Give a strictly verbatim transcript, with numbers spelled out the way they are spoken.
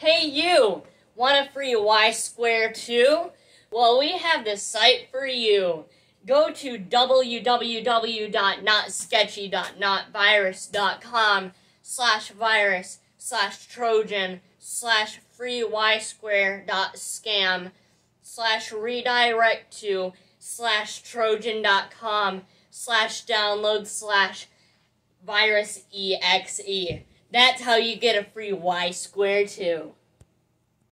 Hey you! Want a free Y Square too? Well, we have this site for you. Go to w w w dot not sketchy dot not virus dot com slash virus slash trojan slash free Y Square dot scam slash redirect to slash trojan dot com slash download slash virus exe. That's how you get a free Y Square too.